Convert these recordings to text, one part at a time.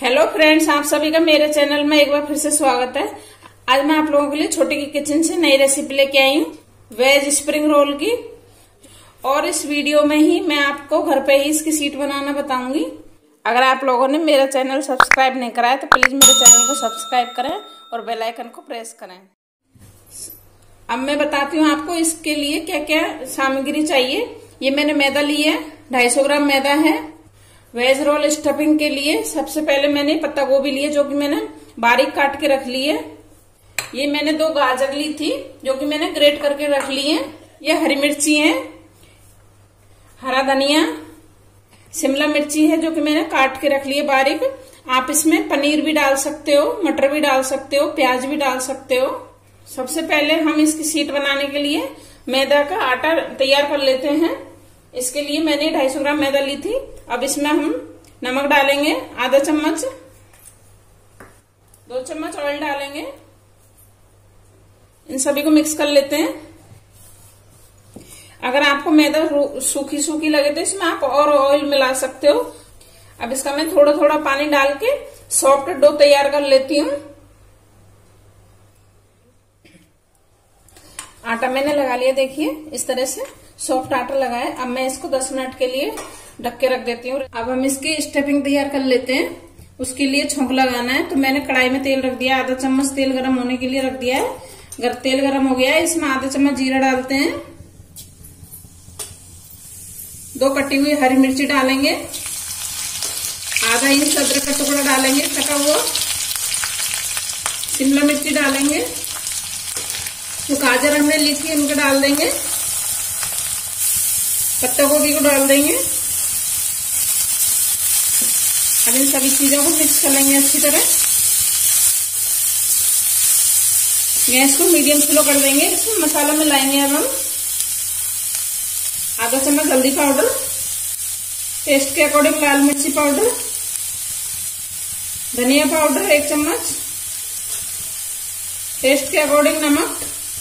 Hello friends, आप सभी का मेरे चैनल में एक बार फिर से स्वागत है। आज मैं आप लोगों के लिए छोटी की किचन से नई रेसिपी लेके आई हूँ, वेज स्प्रिंग रोल की। और इस वीडियो में ही मैं आपको घर पे ही इसकी शीट बनाना बताऊंगी। अगर आप लोगों ने मेरा चैनल सब्सक्राइब नहीं करा है तो प्लीज मेरे चैनल को सब्सक्राइब करें और बेल आइकन को प्रेस करें। अब मैं बताती हूँ आपको इसके लिए क्या क्या सामग्री चाहिए। ये मैंने मैदा लिया है, 250 ग्राम मैदा है। वेज रोल स्टफिंग के लिए सबसे पहले मैंने पत्ता गोभी लिए, जो कि मैंने बारीक काट के रख ली है। ये मैंने 2 गाजर ली थी, जो कि मैंने ग्रेट करके रख ली है। ये हरी मिर्ची है, हरा धनिया, शिमला मिर्ची है, जो कि मैंने काट के रख ली है बारीक। आप इसमें पनीर भी डाल सकते हो, मटर भी डाल सकते हो, प्याज भी डाल सकते हो। सबसे पहले हम इसकी शीट बनाने के लिए मैदा का आटा तैयार कर लेते हैं। इसके लिए मैंने 250 ग्राम मैदा ली थी। अब इसमें हम नमक डालेंगे, आधा चम्मच, 2 चम्मच ऑयल डालेंगे। इन सभी को मिक्स कर लेते हैं। अगर आपको मैदा सूखी सूखी लगे तो इसमें आप और ऑयल मिला सकते हो। अब इसका मैं थोड़ा थोड़ा पानी डाल के सॉफ्ट डो तैयार कर लेती हूँ। आटा मैंने लगा लिया, देखिए इस तरह से सॉफ्ट आटा लगा है। अब मैं इसको 10 मिनट के लिए ढक के रख देती हूँ। अब हम इसकी स्टफिंग तैयार कर लेते हैं। उसके लिए छोंक लगाना है, तो मैंने कढ़ाई में तेल रख दिया, आधा चम्मच तेल गरम होने के लिए रख दिया है। अगर तेल गरम हो गया है, इसमें आधा चम्मच जीरा डालते हैं, 2 कटी हुई हरी मिर्ची डालेंगे, आधा इंच अदरक का टुकड़ा डालेंगे कटा हुआ, शिमला मिर्ची डालेंगे, जो गाजर हमने ली थी उनको डाल देंगे, पत्ता गोभी को डाल देंगे। अब इन सभी चीजों को मिक्स कर लेंगे अच्छी तरह। गैस को मीडियम स्लो कर देंगे। इसमें मसाला मिलाएंगे अब हम आधा चम्मच हल्दी पाउडर, टेस्ट के अकॉर्डिंग लाल मिर्ची पाउडर, धनिया पाउडर 1 चम्मच, टेस्ट के अकॉर्डिंग नमक,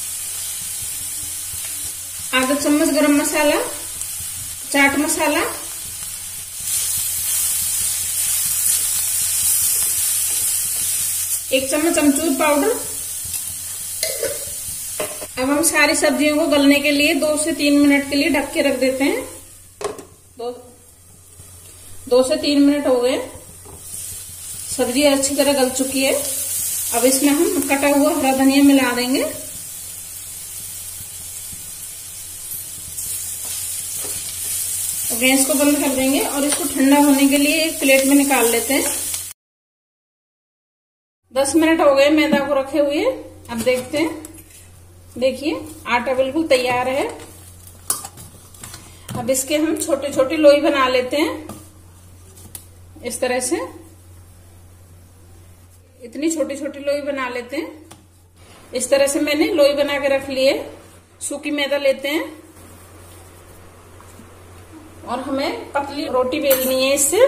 आधा चम्मच गरम मसाला, चाट मसाला, एक चम्मच अमचूर पाउडर। अब हम सारी सब्जियों को गलने के लिए 2 से 3 मिनट के लिए ढक के रख देते हैं। 2 से 3 मिनट हो गए, सब्जी अच्छी तरह गल चुकी है। अब इसमें हम कटा हुआ हरा धनिया मिला देंगे। गैस को बंद कर देंगे और इसको ठंडा होने के लिए एक प्लेट में निकाल लेते हैं। 10 मिनट हो गए मैदा को रखे हुए। अब देखते हैं, देखिए आटा बिल्कुल तैयार है। अब इसके हम छोटी छोटी लोई बना लेते हैं, इस तरह से। इतनी छोटी छोटी लोई बना लेते हैं। इस तरह से मैंने लोई बना के रख ली है। सूखी मैदा लेते हैं और हमें पतली रोटी बेलनी है इससे।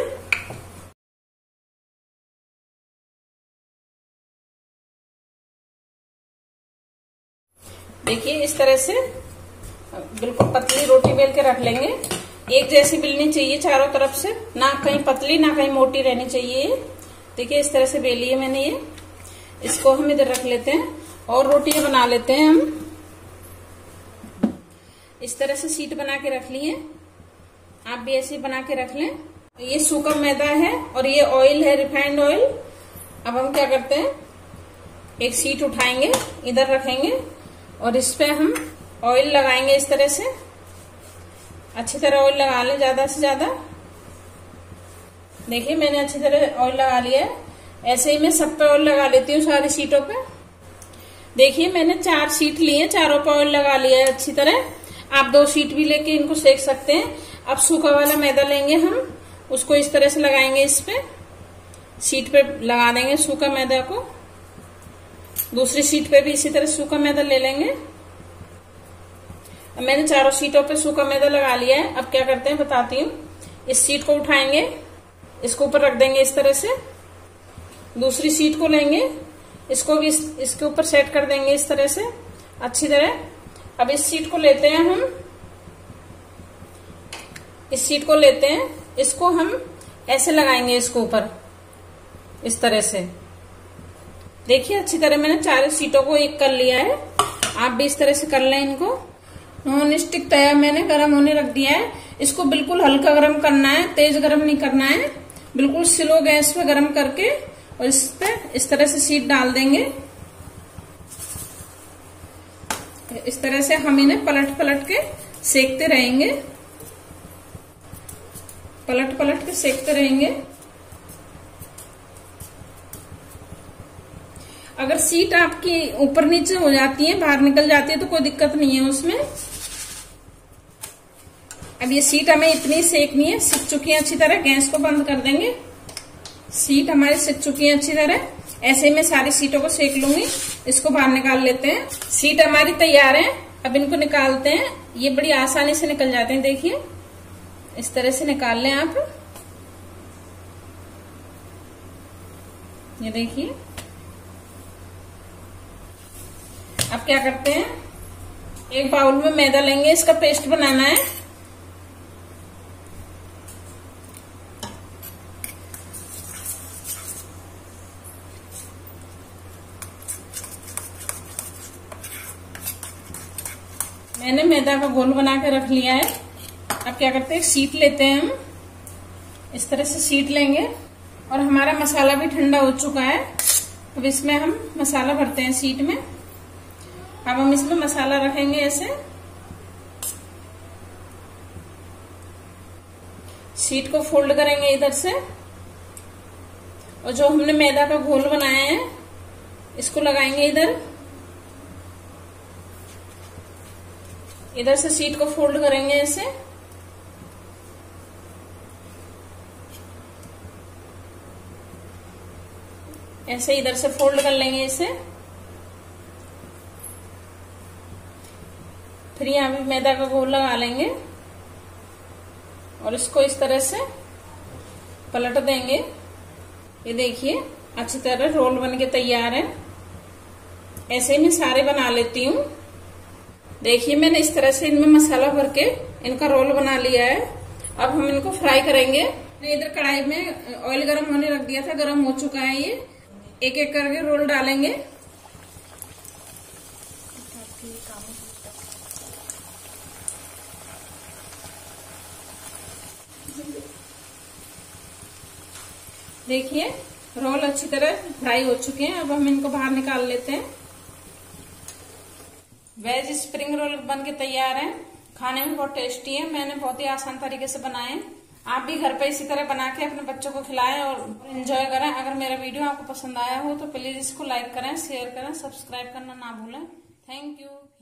देखिए इस तरह से बिल्कुल पतली रोटी बेल के रख लेंगे। एक जैसी बेलनी चाहिए चारों तरफ से, ना कहीं पतली ना कहीं मोटी रहनी चाहिए। देखिए इस तरह से बेली है मैंने ये। इसको हम इधर रख लेते हैं और रोटियां बना लेते हैं हम। इस तरह से शीट बना के रख ली है, आप भी ऐसे बना के रख लें। ये सूखा मैदा है और ये ऑयल है, रिफाइंड ऑयल। अब हम क्या करते हैं, एक शीट उठाएंगे, इधर रखेंगे और इस पे हम ऑयल लगाएंगे इस तरह से। अच्छी तरह ऑयल लगा लें, ज्यादा से ज्यादा। देखिए मैंने अच्छी तरह ऑयल लगा लिया है। ऐसे ही मैं सब पे ऑयल लगा लेती हूँ, सारी शीटों पे। देखिए मैंने 4 शीट ली है, चारों पे ऑयल लगा लिया है अच्छी तरह। आप 2 शीट भी लेके इनको सेक सकते हैं। अब सूखा वाला मैदा लेंगे हम, उसको इस तरह से लगाएंगे, इस पे शीट पे लगा देंगे सूखा मैदा को। दूसरी शीट पे भी इसी तरह सूखा मैदा ले लेंगे। अब मैंने चारों शीटों पे सूखा मैदा लगा लिया है। अब क्या करते हैं बताती हूँ। इस शीट को उठाएंगे, इसको ऊपर रख देंगे इस तरह से। दूसरी शीट को लेंगे, इसको भी इसके ऊपर सेट कर देंगे इस तरह से अच्छी तरह। अब इस शीट को लेते हैं हम, इस शीट को लेते हैं, इसको हम ऐसे लगाएंगे इसको ऊपर। इस तरह से देखिए अच्छी तरह मैंने 4 शीटों को एक कर लिया है। आप भी इस तरह से कर लें इनको। नॉन स्टिक तवा मैंने गर्म होने रख दिया है। इसको बिल्कुल हल्का गर्म करना है, तेज गर्म नहीं करना है, बिल्कुल स्लो गैस पे गर्म करके और इस पे इस तरह से शीट डाल देंगे। इस तरह से हम इन्हें पलट पलट के सेकते रहेंगे, पलट पलट के सेकते रहेंगे। अगर शीट आपकी ऊपर नीचे हो जाती है, बाहर निकल जाती है तो कोई दिक्कत नहीं है उसमें। अब ये शीट हमें इतनी सेकनी है, सिक चुकी है अच्छी तरह। गैस को बंद कर देंगे। शीट हमारी सिक चुकी है अच्छी तरह। ऐसे ही मैं सारी शीटों को सेक लूंगी। इसको बाहर निकाल लेते हैं। शीट हमारी तैयार है। अब इनको निकालते हैं। ये बड़ी आसानी से निकल जाते हैं, देखिए इस तरह से निकाल लें आप। ये देखिए। अब क्या करते हैं, एक बाउल में मैदा लेंगे, इसका पेस्ट बनाना है। मैंने मैदा का घोल बना के रख लिया है। अब क्या करते हैं, शीट लेते हैं हम, इस तरह से शीट लेंगे। और हमारा मसाला भी ठंडा हो चुका है। अब इसमें हम मसाला भरते हैं शीट में। अब हम इसमें मसाला रखेंगे ऐसे। शीट को फोल्ड करेंगे इधर से और जो हमने मैदा का घोल बनाया है इसको लगाएंगे इधर। इधर से शीट को फोल्ड करेंगे ऐसे। ऐसे इधर से फोल्ड कर लेंगे इसे। फिर यहाँ पे मैदा का घोल लगा लेंगे और इसको इस तरह से पलट देंगे। ये देखिए अच्छी तरह रोल बन के तैयार है। ऐसे ही मैं सारे बना लेती हूँ। देखिए मैंने इस तरह से इनमें मसाला भर के इनका रोल बना लिया है। अब हम इनको फ्राई करेंगे। इधर कढ़ाई में ऑयल गरम होने रख दिया था, गरम हो चुका है। ये एक एक करके रोल डालेंगे। देखिए रोल अच्छी तरह फ्राई हो चुके हैं। अब हम इनको बाहर निकाल लेते हैं। वेज स्प्रिंग रोल बन के तैयार है। खाने में बहुत टेस्टी है। मैंने बहुत ही आसान तरीके से बनाए। आप भी घर पे इसी तरह बना के अपने बच्चों को खिलाएं और एंजॉय करें। अगर मेरा वीडियो आपको पसंद आया हो तो प्लीज इसको लाइक करें, शेयर करें, सब्सक्राइब करना ना भूलें। Thank you.